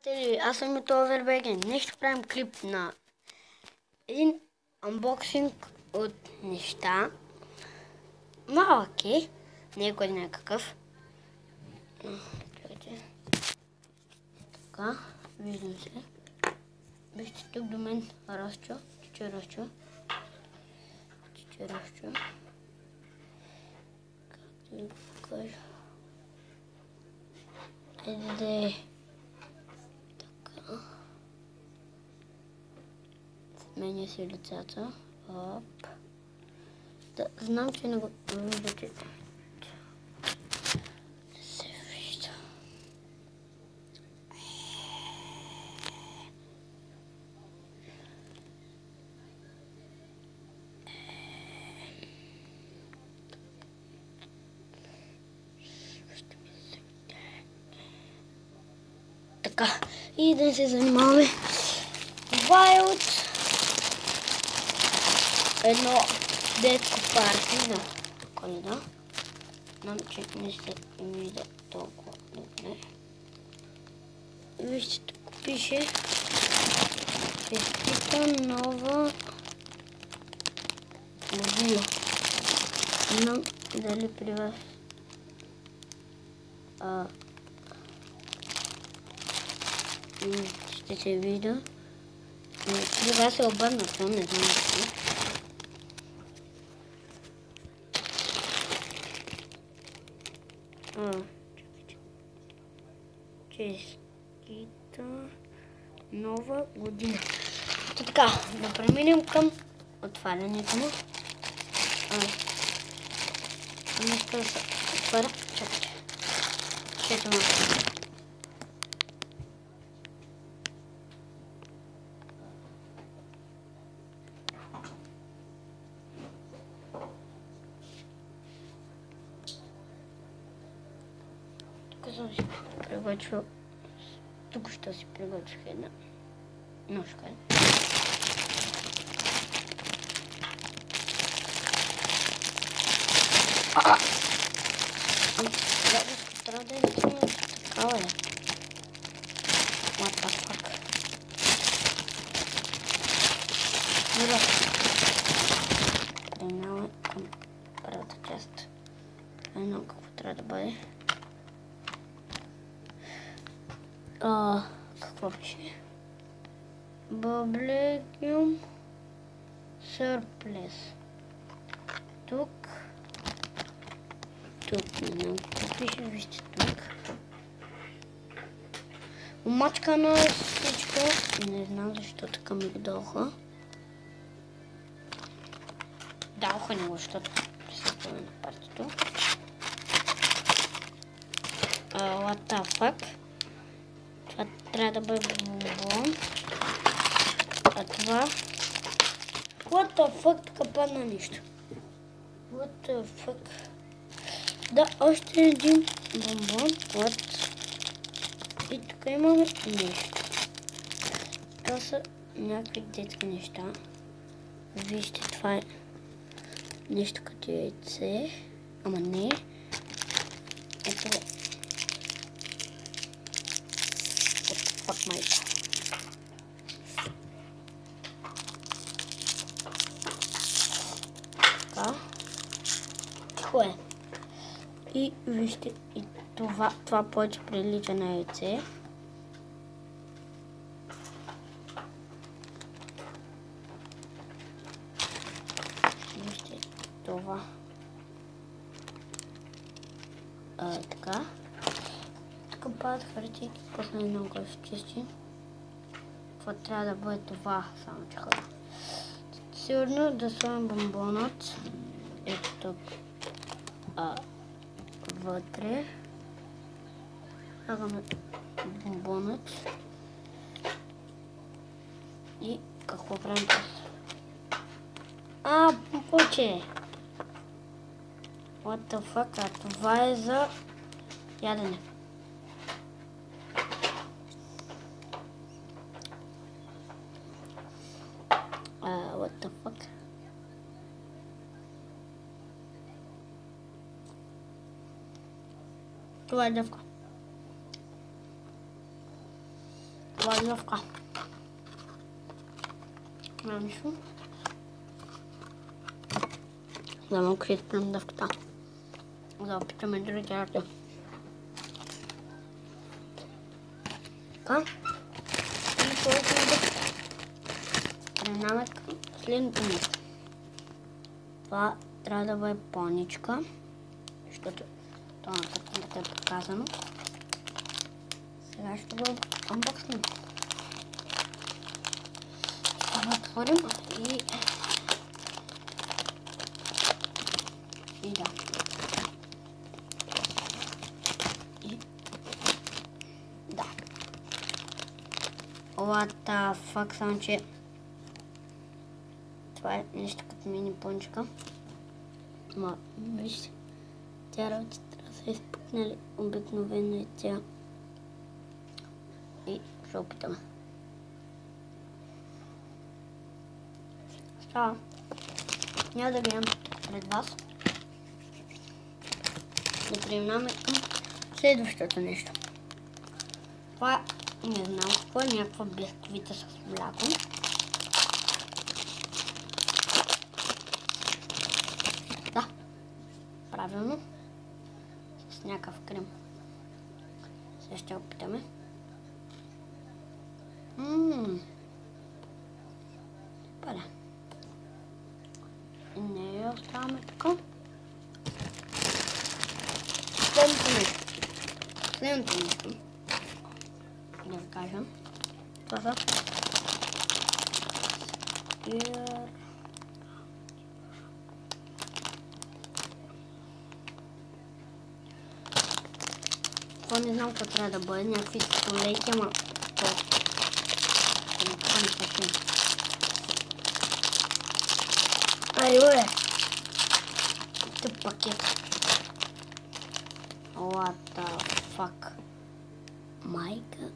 приятели, аз съм от Overbegen. Днес ще правим клип на един анбоксинг от неща. Малък е, не е кой някакъв. Така, виждам се. Вижте тук до мен Растчо, чичо Растчо. Как да ви покажа? Айде да е така. Сменя си лицата. Оп. Да, знам, че не го виждате. Не се вижда. Така, и да се занимаваме. Това е от едно детско парти на Коледа. Знам, че не се вижда толкова добре. Вижте, тук пише Честита нова година. Знам дали при вас ще се вижда. При вас е обърнато, не знам защо. Честита нова година. Така, да преминем към отварянето му. Вместо да се отваря, чакайте. Чето му. Тук съм си приготвил. Тук ще си приготвих една ножка. Трябва да е такава, е. What the fuck? Добре. Преминаваме към първата част. Едно какво трябва да бъде. Какво пише? Bubblegum Surplus. Тук не знам какво пише, вижте тук. Омачкано е всичко. Не знам защо така ми го дълха. Дълха ни го, защото присъстваме на партито. What the fuck? Това трябва да бъде бомбон. А това... What the fuck? Така падна нищо. What the fuck? Да, още един бомбон. Вот. И тук имаме нещо. Това са някакви детски неща. Вижте, това е нещо като яйце. Ама не. Ето го. Fuck майка. Така. Тихо е. И вижте, и това повече прилича на яйце. Вижте това. Така. Тук падат хартийки, после много го изчисти. Това трябва да бъде това, само че хора. Сигурно да сложим бомбонът. Ето тук. Вътре. Слагаме бомбонът. И какво правим после? Помпоче! What the fuck? Това е за ядене. What the fuck? Това е дъвка. Това е дъвка. Няма нищо. Да му критим дъвката. Да опитаме другите арти. Така. И това е дъвката. Преминаваме към следното нещо. Това трябва да бъде пълничка, защото това на картинката е показано. Сега ще го анбокснем. Ще го отворим и да. Да. What the fuck, само че това е нещо като мини пончика. Ма, вижте, тя работи трябва да са изпукнали обикновено и тя. И ще опитаме. Става. Няма да гледам пред вас. Да преминаваме към следващото нещо. Това не знам какво е, някаква бисквита с мляко. Да, правилно. С някакъв крем. Сега ще опитаме. Пада. И не я оставаме така. Следното нещо. Да ви кажа. Това са това не знам какво трябва да бъде. Някакви столейки, ама това не пътим. Айде, бе! Тъп пакет. What the fuck? Майка.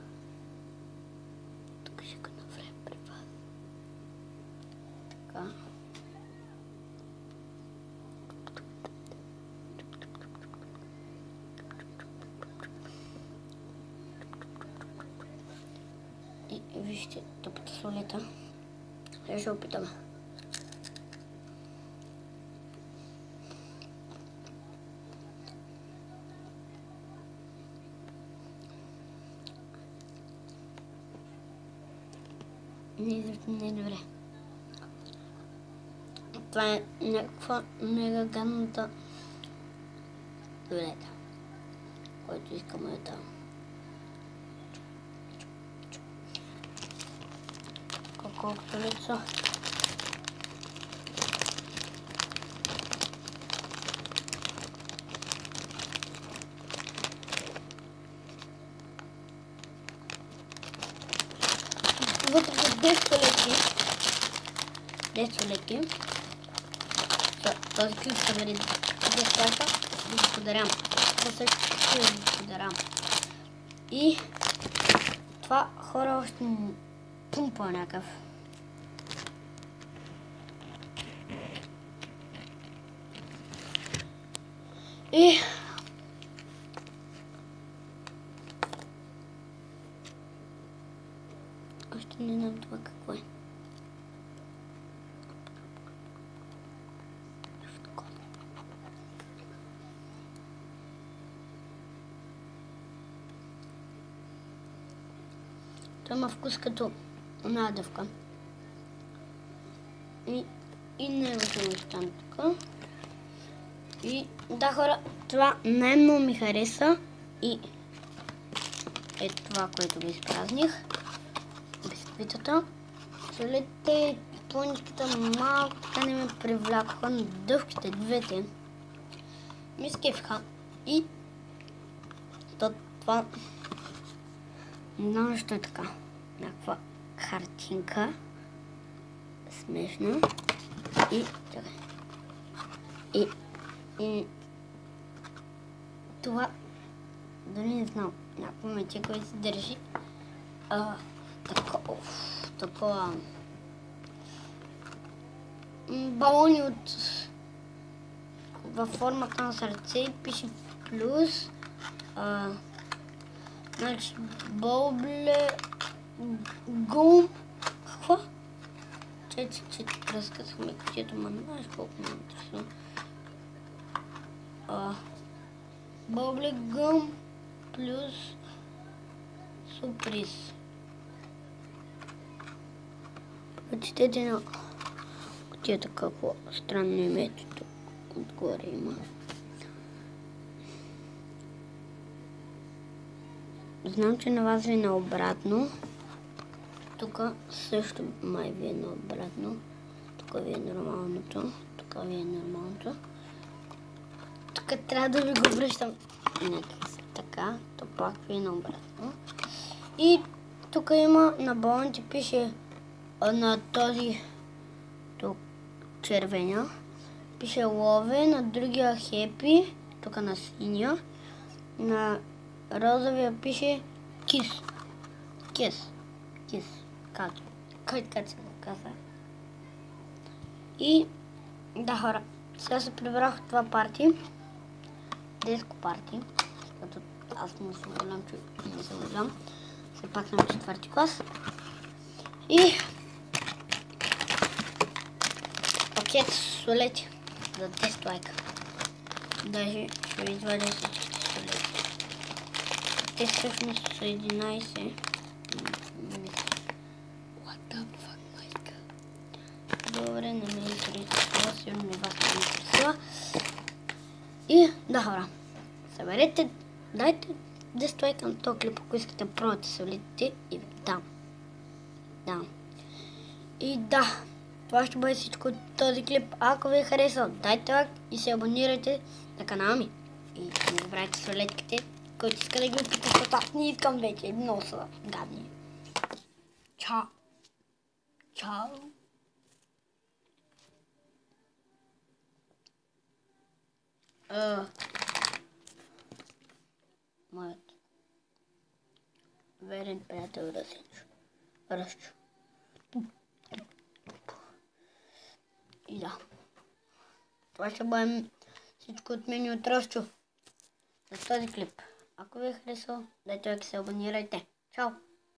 Тук ще го наврем при вас. Така. И вижте тъпата солета. Сега ще опитаме. Не е добре. Това е някаква мега гадната долета, който искаме да дам. Колкото лицо. Вътре са 10 леки. Този клип ще бъде 10 лайка. Ви благодарям. Това също ще ви благодарям. И това хора още пумпа някакъв. И още не знам това какво е. Това има вкус като надъвка. И не е възможността така. И да, хора, това най-много ми хареса. И е това, което го изпразних. Бисквитата. Солите, поничката малко така не ме привлякоха, но дъвките, двете ми скефиха. И това не знам защо е така. Някаква картинка. Смешна. И чакай. И това дори не знам. Някакво мече, което се държи. Такова балони във формата на сърце и пише плюс. Значи Бобле гум. Какво? Че разкъсваме котията, ма знаеш колко ме интересува. Бъблегъм плюс сюрприз. Прочетете на котията какво странно името тук отгоре има. Знам, че на вас ви е наобратно. Тук също май ви е наобратно. Тук ви е нормалното. Тук ви е нормалното. Тук трябва да ви го връщам. Нека така. То пак ви е наобратно. И тук има на балоните пише на този тук червения. Пише лове, на другия хепи. Тук на синия. На розовия пише кис. Кис. Кис. Как се казва? И да, хора. Сега се прибрах в това парти. Диско парти. Като аз не съм голям човек. Не съм голям. Все пак съм 4-ти клас. И пакет с солети за 10 лайка. Даже ще ви извадя всичките солети. Те всъщност са 11. What the fuck, майка? Добре, не ме интересува. Сигурно ми вас не ме интересува. И да, хора. Съберете, дайте 10 лайка на този клип, ако искате да пробвате солетите и ви дам. И да, това ще бъде всичко от този клип. Ако ви е харесал, дайте лайк и се абонирайте на канала ми. И не забравяйте солетките, който иска да ги опита, защото аз не искам вече. Много са гадни. Чао! Чао! Моят верен приятел Ръщу. И да. Това ще бъде всичко от мен и от Ръщу за този клип. Ако ви е харесал, дайте лайк и се абонирайте. Чао!